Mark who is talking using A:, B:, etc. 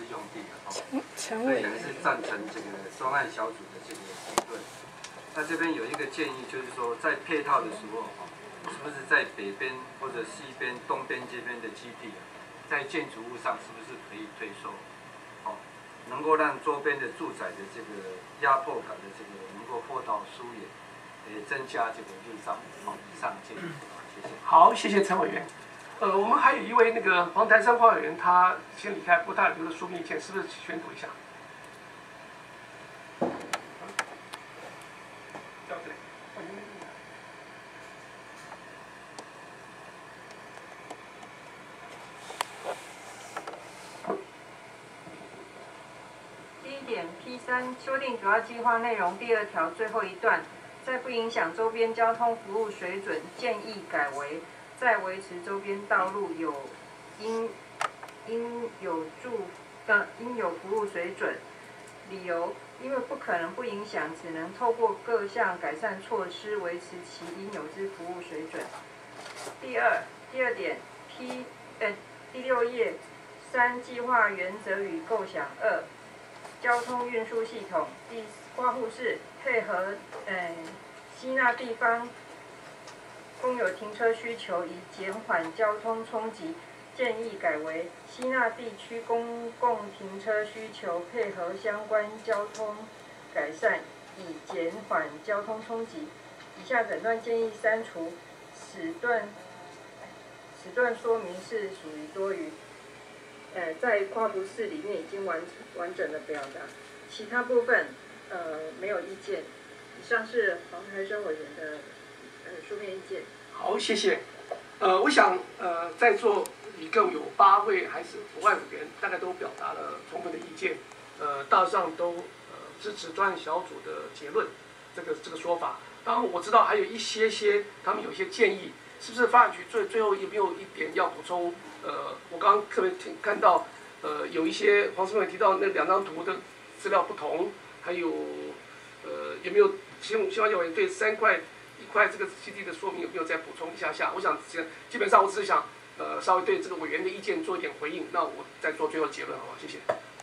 A: 用地所以还是赞成这个专案小组的这个评论。那这边有一个建议，就是说在配套的时候，是不是在北边或者西边、东边这边的基地，在建筑物上是不是可以退收？能够让周边的住宅的这个压迫感的这个能够获到疏远，也增加这个日照。以上建议，谢谢。
B: 好，谢谢陈委员。我们还有一位那个黄台山黄委员，他先离开，不过他留了书面意见，是不是宣读一下？
C: P3修订主要计划内容第2条最后一段，在不影响周边交通服务水准，建议改为在维持周边道路应有服务水准。理由：因为不可能不影响，只能透过各项改善措施维持其应有之服务水准。第二点第6页3计划原则与构想2。交通运输系统第括弧是配合吸纳地方公有停车需求，以减缓交通冲击，建议改为吸纳地区公共停车需求，配合相关交通改善，以减缓交通冲击。以下整段建议删除，此段说明是属于多余。在括弧4里面已经完整的表达，其他部分没有意见。以上是黄台生委员的书面意见。
B: 好，谢谢。我想在座一共有8位还是5位委员，大概都表达了充分的意见，大致上都支持专案小组的结论这个说法。当然我知道还有一些他们有一些建议，是不是发展局最后有没有一点要补充？我刚刚特别看到，有一些黄师委提到那2张图的资料不同，还有有没有希望委员对1块这个基地的说明有没有再补充一下？我想基本上我只是想稍微对这个委员的意见做一点回应，那我再做最后结论，好吧？谢谢。